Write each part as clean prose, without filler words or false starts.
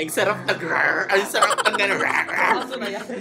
Ang sarap na grrr. Ang sarap na grrr. Aso na yan.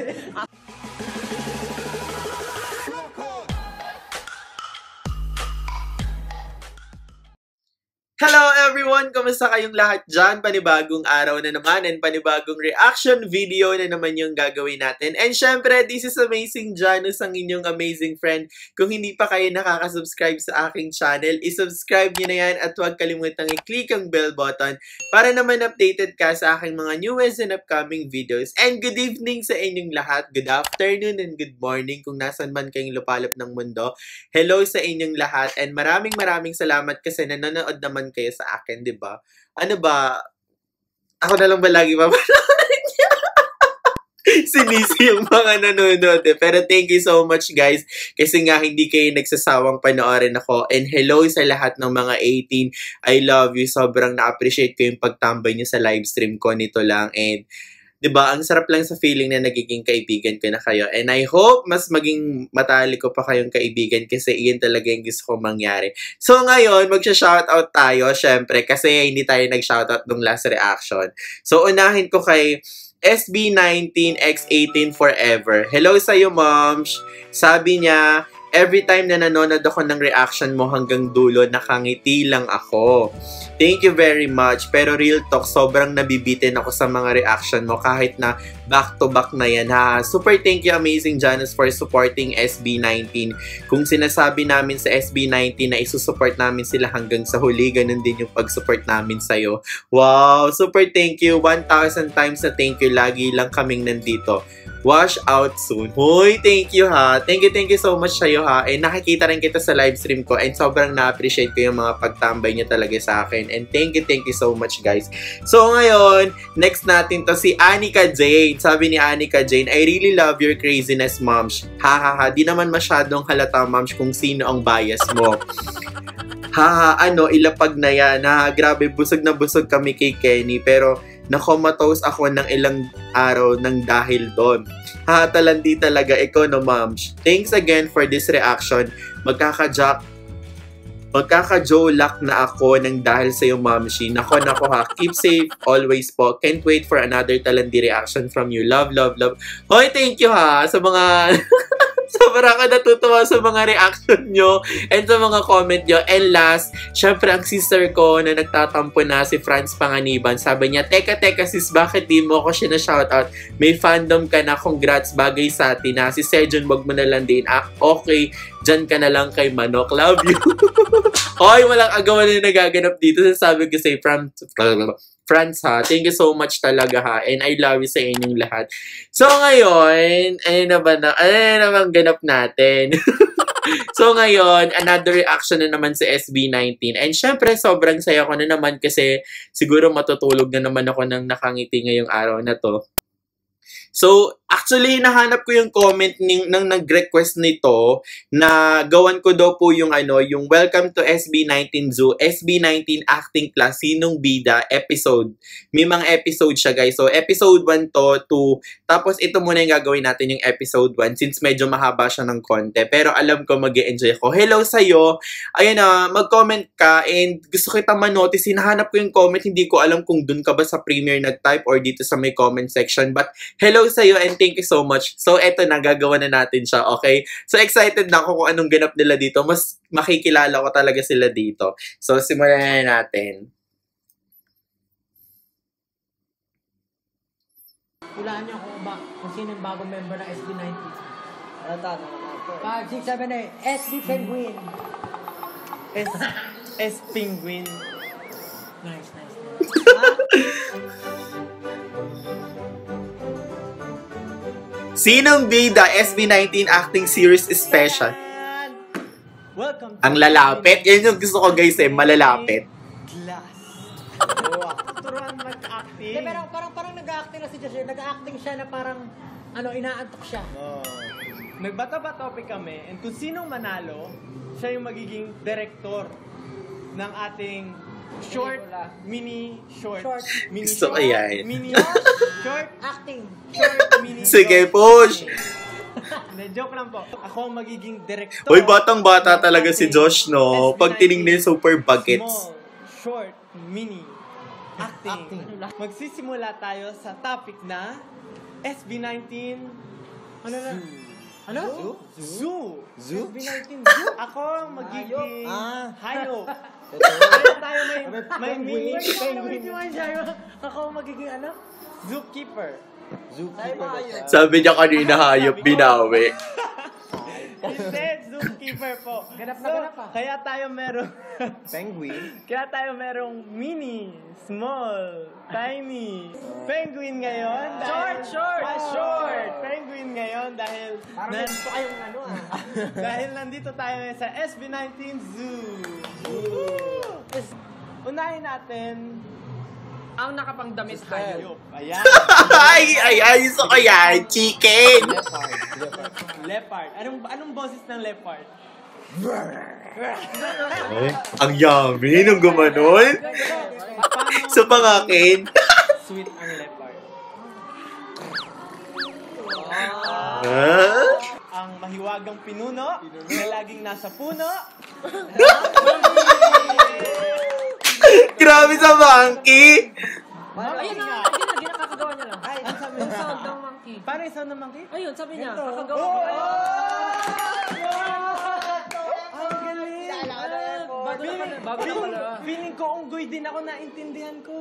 Hello everyone! Kamusta kayong lahat dyan? Panibagong araw na naman and panibagong reaction video na naman yung gagawin natin. And syempre, this is Amazing Janus, ang inyong amazing friend. Kung hindi pa kayo nakaka-subscribe sa aking channel, isubscribe nyo na yan at huwag kalimutang i-click ang bell button para naman updated ka sa aking mga newest and upcoming videos. And good evening sa inyong lahat. Good afternoon and good morning kung nasan man kayong lupalop ng mundo. Hello sa inyong lahat and maraming salamat kasi nanonood naman kayo sa akin, di ba? Ano ba? Ako na lang ba lagi papanood niya? Sinisi yung mga nanonood eh. Pero thank you so much guys. Kasi nga hindi kayo nagsasawang panoorin ako. And hello sa lahat ng mga 18. I love you. Sobrang na-appreciate ko yung pagtambay niyo sa livestream ko nito lang. And diba, ang sarap lang sa feeling na nagiging kaibigan ko na kayo. And I hope mas maging matalik ko pa kayong kaibigan kasi iyan talaga yung gusto ko mangyari. So ngayon, magsha-shoutout tayo, syempre, kasi hindi tayo nag-shoutout nung last reaction. So unahin ko kay SB19 X18 Forever. Hello sa'yo, moms! Sabi niya, every time na nanonood ako ng reaction mo hanggang dulo, nakangiti lang ako. Thank you very much. Pero real talk, sobrang nabibitin ako sa mga reaction mo kahit na back-to-back na yan, ha. Super thank you, Amazing Janus, for supporting SB19. Kung sinasabi namin sa SB19 na isusupport namin sila hanggang sa huli, ganun din yung pag-support namin sa'yo. Wow! Super thank you. 1,000 times na thank you. Lagi lang kaming nandito. Wash out soon. Hoy, thank you ha. Thank you so much sa'yo ha. And nakikita rin kita sa live stream ko and sobrang na-appreciate ko yung mga pagtambay niyo talaga sa akin. And thank you so much guys. So ngayon, next natin to si Anika Jane. Sabi ni Anika Jane, I really love your craziness, moms. Ha. Di naman masyadong halata, moms, kung sino ang bias mo. Ilapag na yan. Grabe, busog na busog kami kay Kenny. Pero nakomatose ako ng ilang araw ng dahil doon. Talandi talaga ikaw, no, moms. Thanks again for this reaction. Magkaka-jolak na ako ng dahil sa'yo, momshi. Nako ha. Keep safe always po. Can't wait for another talandi reaction from you. Love. Hoy, thank you ha sa mga sobrang ka natutuwa sa mga reaction nyo and sa mga comment nyo. And last, syempre ang sister ko na nagtatampo na, si Franz Panganiban. Sabi niya, teka sis, bakit di mo ako siya na shoutout? May fandom ka na, congrats, bagay sa atin na. Si Sejon, wag mo na lang din. Okay, dyan ka na lang kay Manok. Love you. Hoy, walang agawan na nagaganap dito. Sabi ko say, Franz ha, thank you so much talaga ha, and I love you sa inyong lahat. So ngayon, ano naman ganap natin? So ngayon, another reaction na naman sa SB19. And syempre, sobrang saya ko na naman kasi siguro matutulog na naman ako ng nakangiti ngayong araw na to. So, actually, nahanap ko yung comment ng nag-request nito na gawan ko daw po yung yung Welcome to SB19 Zoo, SB19 Acting Class, Sinong Bida episode. May mga episode siya, guys. So, episode 1 to 2. Tapos, ito muna yung gagawin natin yung episode 1 since medyo mahaba siya ng konti. Pero alam ko mag-e-enjoy ako. Hello sa'yo. Ayun na, mag-comment ka and gusto kita manotice. Hinahanap ko yung comment. Hindi ko alam kung dun ka ba sa premiere nag-type or dito sa may comment section. But, hello sa'yo and thank you so much. So, eto na, gagawa na natin siya, okay? So, excited na ako kung anong ganap nila dito. Mas makikilala ko talaga sila dito. So, simulan na natin. Hulaan niyo kung sino yung bagong member ng SB19. Alata na ako. 5, 6, 7, 8. SB Penguin. S Penguin. Nice. Sinong Bida SB19 Acting Series Special. Welcome to Ang lalapit. Yan yung gusto ko guys malalapit. Glass. Turuan mag-acting. Pero parang nag-acting na si Joshua. Nag-acting siya na parang inaantok siya. Nagbato-bato kami and kung sinong manalo, siya yung magiging director ng ating mini short. So, ayan. Short Acting. mini Sige, short. push! Joke lang po. Ako ang magiging director. Uy, batang-bata talaga si Josh, no? Pag tinignan, super bagets. Small, short, mini. Acting. Magsisimula tayo sa topic na SB19. Ano na? Ano? Zoo. SB19 zoo? Ako ang magiging hayop. Ito. Kaya tayo may mini Penguin. penguin. Ako ang magiging ano? Zookeeper. Sabi niya kanina hayop, binawi. Hindi, zookeeper po. Ganap na ganap ah. Kaya tayo merong Penguin? Kaya tayo merong mini, small, tiny, penguin ngayon. Short! Penguin ngayon dahil Parang gusto kayong ano ah. dahil nandito tayo ngayon sa SB19 Zoo. Unahin natin Ang nakapangdamit hayop. Ayan, ay, gusto ko yan. Chicken. leopard. Anong boses ng leopard? Ang yummy nung gumanon. Sa pangakin. Sweet ang leopard. Ang mahiwagang pinuno na laging nasa puno. Grabe sa monkey. Ayun na, ginakakagawa niya lang. Ay, ang sabi yung sound ng monkey. Paano yung sound ng monkey? Ayun, sabi niya, Ito. kakagawa Oh, ko. Ang galing! Bago na pala. Feeling ko unggoy din ako, naintindihan ko.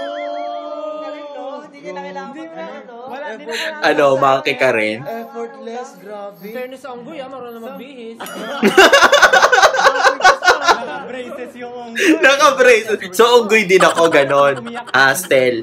Hindi niya na kailangan Wala din ako. Ano, monkey ka rin? Effortless, grabe. In fairness sa unggoy, marunong magbihis. Braces yung unggoy. Naka-brace. So, unggoy din ako, ganon. Astel.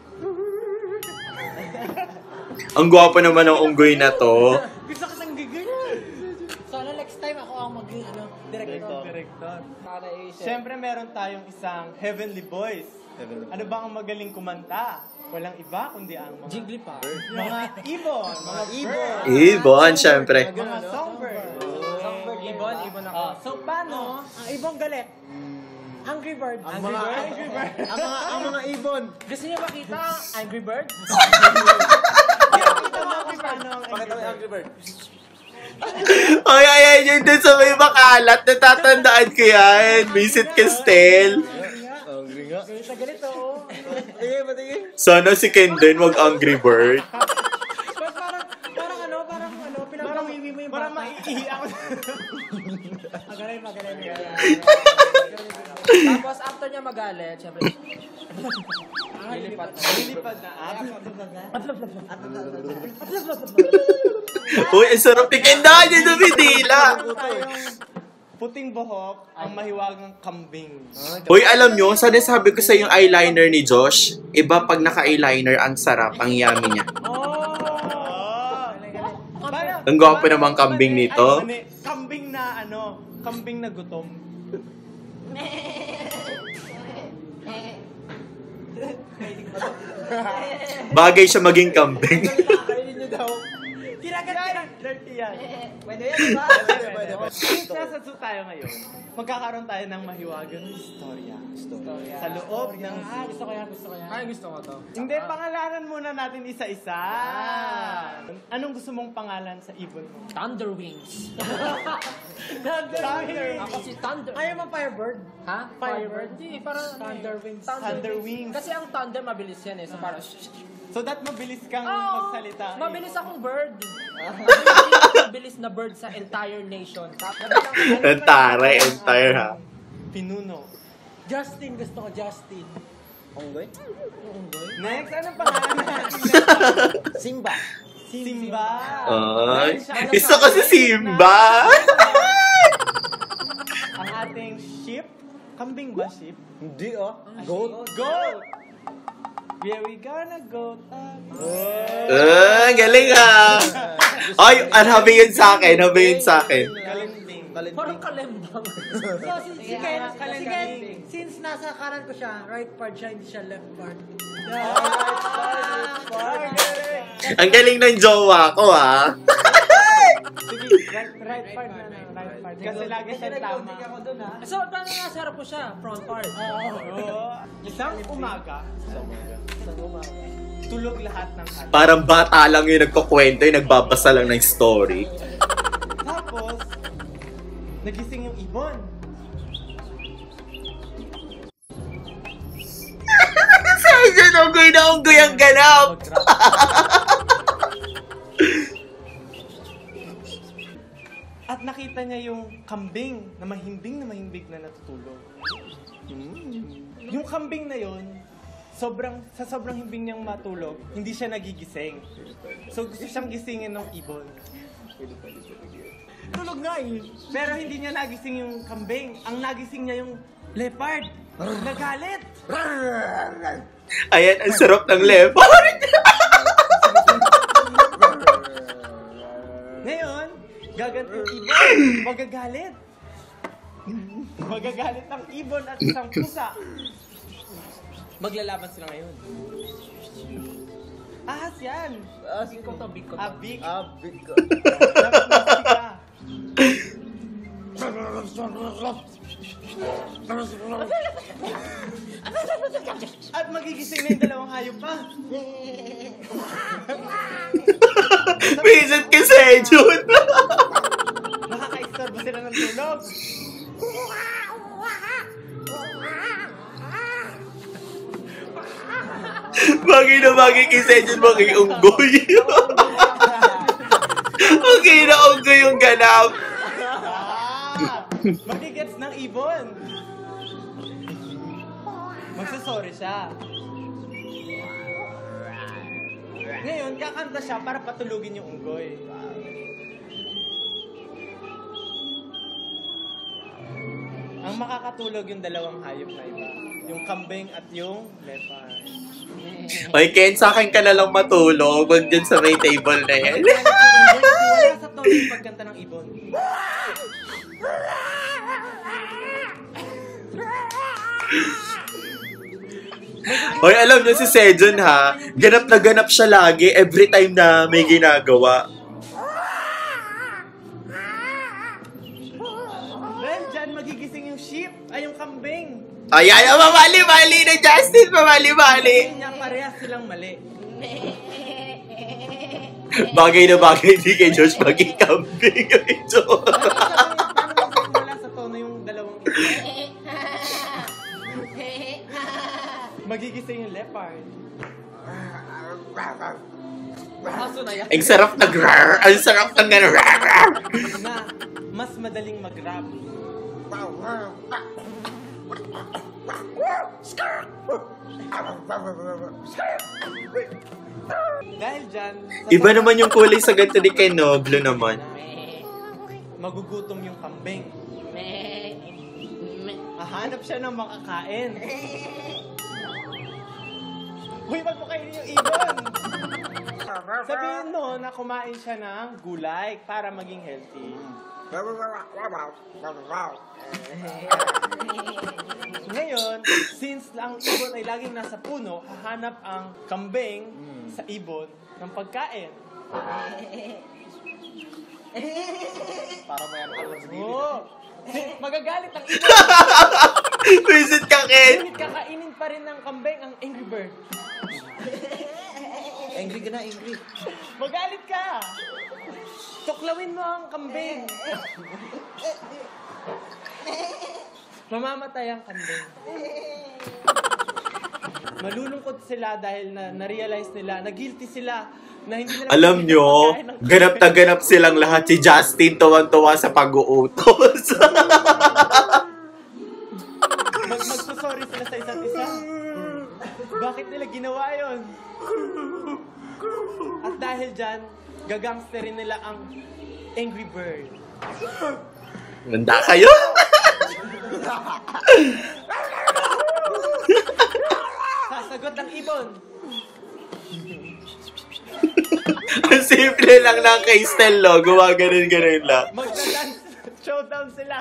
Ang gwapo naman ng unggoy na to. Gusto ko sang gigil. Sana next time ako ang maging director. Director. Siyempre, meron tayong isang heavenly voice. Ano ba ang magaling kumanta? Walang iba kundi ang mga Jigglypuff. mga ibon, mga bird, Ibon, syempre. mga songbird. Ibon ako. So, paano? Ang ibong galit. Angry Bird. Ang mga ibon. Gusto niyo makita ang Angry Bird? Kita mo kung paano ang Pakita mo yung Angry Bird. Ay, yun din sa may makalat. Natatandaan ko yan. Visit Castel. Angry nga. Galit na galit oh. Patingin. Sana si Ken din wag Angry Bird. Parang pinapalawiwi mo yung Parang bata. maiihi ako. Magaling. Tapos after niya magalit, syempre. Lilipat. Lilipad na Uy, ang sarap tikindahan niya na bidila. Puting buhok ang mahiwagang kambing. Uy, alam nyo, sana sabi ko sa yung eyeliner ni Josh, iba pag naka-eyeliner, ang sarap, ang yummy niya. Ang gwapo namang kambing nito. Kambing na kambing na gutom. Bagay siya maging kambing. Kainin nyo daw. Dirty yan. Pwede yan, diba? Pwede. Since nasa zoo tayo ngayon, magkakaroon tayo ng mahiwagang istorya. Sa loob ng zoo. Gusto ko yan. Ay, gusto ko to. Hindi, pangalanan muna natin isa-isa. Anong gusto mong pangalan sa ibon mo? Thunder Wings. Thunder. Ako si Thunder. Ayaw mo Firebird? Ha? Firebird? Hindi, parang Thunder Wings. Thunder Wings. Kasi ang thunder mabilis yan eh. So parang So that mabilis kang Oo, magsalita. mabilis akong bird. Mabilis na bird sa entire nation. Entire ha. Pinuno. Justin, gusto ko Justin. Unggoy? Next, anong pangalan natin? Simba. Simba. Ay, gusto ko si Simba. Ang ating sheep. Kambing ba sheep? Hindi Goat. Goat. Where we gonna go? Galing ha. Ay, habi yun sa akin. Kalending. Parang kalembang. So, si Ken, Kalending. since nasa kanan ko siya, right part siya, hindi siya left part. Ang galing ng jowa ko ha. Sige, right part na. Right part. Kasi lagi siya tama. So, paano nasa harap ko siya? Front part. Oo. Isang umaga. Tulog lahat ng halo. Parang bata lang yung nagkukwento, yung nagbabasa lang ng story. Tapos, nagising yung ibon. Minsan unggoy na unggoy ang ganap. At nakita niya yung kambing na mahimbing na natutulog. Yung kambing na yon, sa sobrang himbing niyang matulog, hindi siya nagigising. So gusto siyang gisingin ng ibon. Tulog nga eh. Pero hindi niya nagising yung kambing. Ang nagising niya yung leopard. Nagalit. Ayan, ang sarap ng leopard. Ngayon, gaganti yung ibon. Magagalit. Magagalit ng ibon at isang pusa. Maglalaban sila ngayon. Ahas yan. Biko to, biko to. Abik. Biko. Napakasik ka. At magigising na yung dalawang hayop pa. Minsan kasi, Jun. Nakaka-istorbo sila ng tulog. Bagay na bagay kasi, Jun, bagay unggoy. Okay na unggoy yung ganap. Magigets ng ibon. Magsasorry siya. Ngayon, kakanta siya para patulugin yung unggoy. Ang makakatulog yung dalawang hayop na iba. Yung kambing at yung leopard. Ay, Ken, sa akin ka na lang matulog. Wag dyan sa may table na yan. Wala sa tono yung pagkanta ng ibon. Hoy, alam niyo si Sejun ha, ganap na ganap siya lagi every time na may ginagawa. Dahil dyan, magigising yung sheep, ay yung kambing. Ay, mamali-mali na Justin, mamali-mali. Hindi niya parehas silang mali. Bagay na bagay, di kay Josh maging kambing. Paano wala sa tono yung dalawang ibon? Magigising yung leopard. Ang sarap na grar, ang sarap ng gano'n. Na mas madaling mag-rap. Dahil dyan, Iba naman yung kulay sa ganito ni Ken, no? Blue naman. magugutom yung kambing. Hahanap siya ng makakain. Uy, wag mo kainin yung ibon! Sabihin mo na kumain siya ng gulay para maging healthy. Ngayon, since ang ibon ay laging nasa puno, hahanap ang kambing sa ibon ng pagkain. Para may alam sa Oo! Magagalit ang ibon! Visit ka, Ken! Ngunit kakainin pa rin ng kambing ang Angry Bird. Angry ka na, angry. Magalit ka! Tuklawin mo ang kambing. Mamamatay ang kambing. Malulungkot sila dahil na-realize nila, na-guilty sila, na hindi nila... Alam nyo, ganap na ganap silang lahat. Si Justin tuwang-tuwa sa pag-uutos. Magsusorry sila sa isa't isa. Bakit nila ginawa yon? At dahil dyan, gagangsterin nila ang Angry Bird. Ganda kayo? Sasagot ang ibon. Ang simple lang ng kay Stello. Gawa ganun-ganun lang. Magda-dance showdown sila.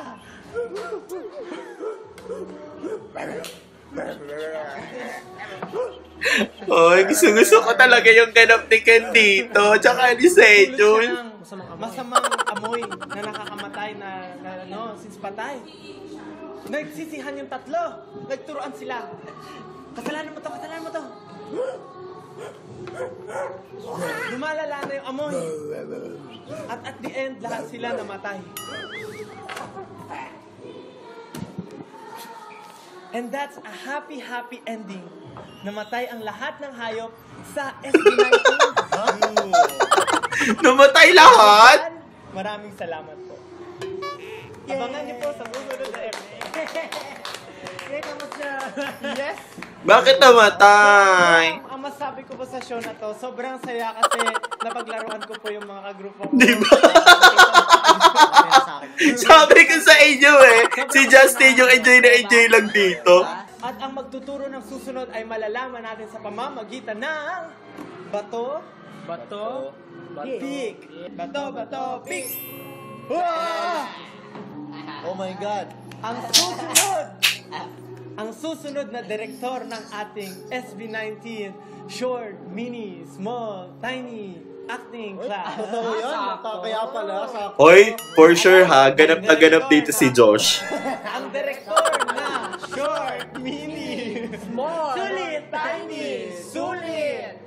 Oy, gusto ko talaga yung ganap ni Ken dito. Tsaka ni Sejun. Masamang amoy na nakakamatay na since patay. Nagsisihan yung tatlo. Nagturuan sila. Kasalanan mo to. Lumalala na yung amoy. At the end, lahat sila namatay. And that's a happy ending namatay ang lahat ng hayop sa SB19. Namatay lahat? Maraming salamat po. Abangan niyo po sa susunod na episode. Yes! Bakit namatay? Ang masabi ko po sa show na to, sobrang saya kasi napaglaruan ko po yung mga kagrupo ko. Di ba? Sabi ko sa inyo si Justin yung enjoy na enjoy lang dito. At ang magtuturo ng susunod ay malalaman natin sa pamamagitan ng bato, pig. Bato, pig. Oh my God. Ang susunod na direktor ng ating SB19 short, mini, small, tiny acting class. Totoo yan. Kaya pala. Sakto. Oy, for sure ha, ganap na ganap dito si Josh. Ang direktor na short, mini, Small. sulit, tiny, sulit,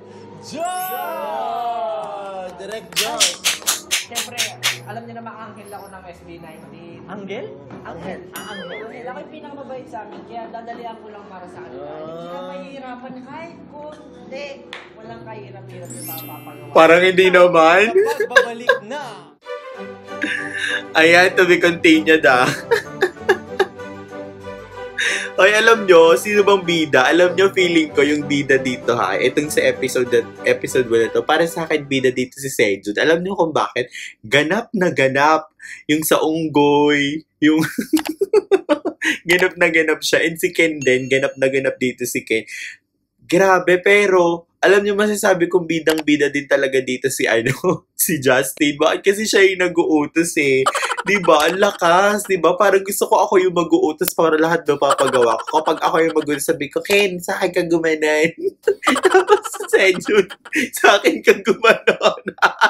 Direct Josh. Siyempre, alam niyo naman anghel ako ng SB19. Anggel? Anghel. Anghel. Ako yung pinakamabait sa amin, kaya dadalihan ko lang para sa kanila. Hindi sila mahihirapan kahit kundi. Walang kahirap-hirap yung mapapagawa. Parang hindi naman. Kapag babalik na. Ayan, to be continued Oy, alam nyo, sino bang bida? Alam nyo, feeling ko yung bida dito ha. Itong sa episode 1 na to, para sa akin bida dito si Sejud. Alam nyo kung bakit? Ganap na ganap yung sa unggoy, yung ganap na ganap siya. And si Ken din, ganap na ganap dito si Ken. Grabe, pero alam niyo masasabi kong bidang-bida din talaga dito si si Justin. Bakit kasi siya yung nag-uutos 'Di ba? Ang lakas, 'di ba? Parang gusto ko ako yung mag-uutos para lahat mapapagawa ko. Kapag ako yung mag-uutos, sabi ko, Ken, sa akin ka gumanon. Tapos si Sejun, sa akin ka gumanon.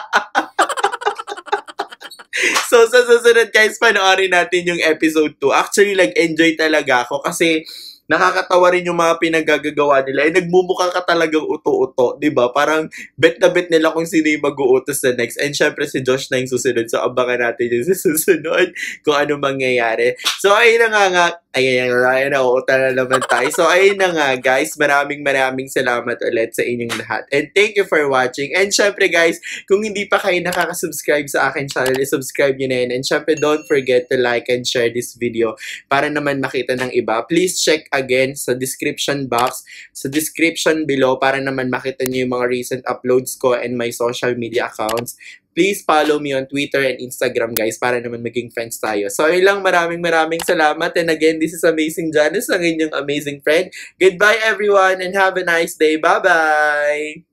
So, sa susunod guys, panoorin natin yung episode 2. Actually, enjoy talaga ako kasi nakakatawa rin yung mga pinagagagawa nila. Nagmumukha ka talagang uto-uto, di ba? Parang bet na bet nila kung sino yung mag-uutos na next. And syempre si Josh na yung susunod. So, abangan natin yung susunod kung ano mangyayari. So, ayun na nga. Ayun, nauuta na naman tayo. So, ayun na nga, guys. Maraming salamat ulit sa inyong lahat. And thank you for watching. And syempre, guys, kung hindi pa kayo nakaka-subscribe sa akin channel, subscribe nyo na yun. And syempre, don't forget to like and share this video para naman makita ng iba. Please check again sa description box, sa description below para naman makita nyo yung mga recent uploads ko and my social media accounts. Please follow me on Twitter and Instagram, guys, para naman maging friends tayo. So, yun lang. Maraming salamat. And again, this is Amazing Janice, ang inyong amazing friend. Goodbye, everyone, and have a nice day. Bye-bye!